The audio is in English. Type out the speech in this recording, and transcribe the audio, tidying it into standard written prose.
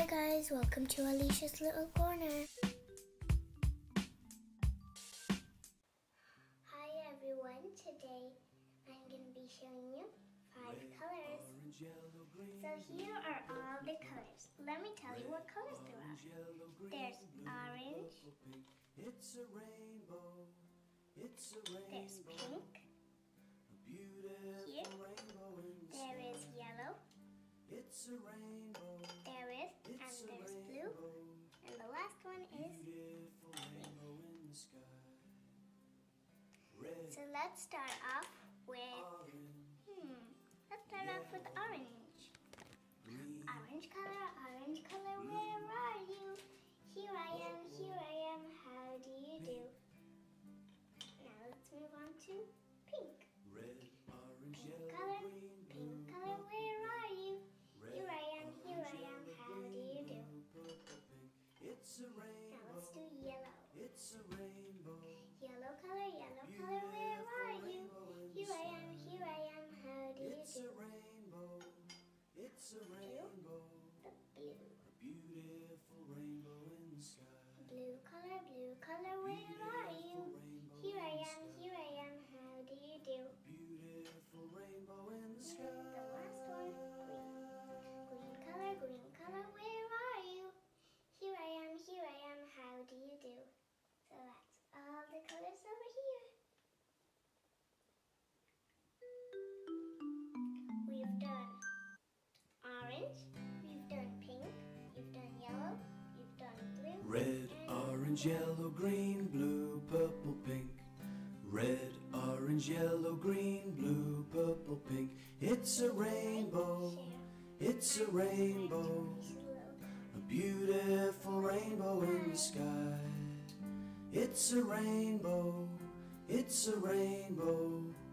Hi guys, welcome to Alisha's Little Corner. Hi everyone, today I'm going to be showing you 5 colors. So here are all the colors. Let me tell you what colors there are. There's orange, there's pink, here, there is yellow, there is, and there's blue, and the last one is green. So let's start off with, orange. Orange color, where are you? Here I am, how do you do? Now let's move on to pink. Pink color, where are you? Here I am, how do you do? Now let's do yellow. Yellow color, where are you? Here I am, how do you do? Blue. Blue color, where are you? Here I am, how do you do? And the last one, green color, where are you? Here I am, how do you do? So that's all the colors over here. We've done orange, we've done pink, you've done yellow, you've done blue. Red, orange, yellow, green, blue, purple, pink. Red, orange, yellow, green, blue, purple, pink. It's a rainbow, it's a rainbow, a beautiful rainbow in the sky. It's a rainbow, it's a rainbow.